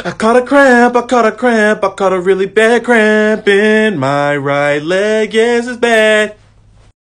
I caught a cramp, I caught a cramp, I caught a really bad cramp in my right leg. Yes, it's bad.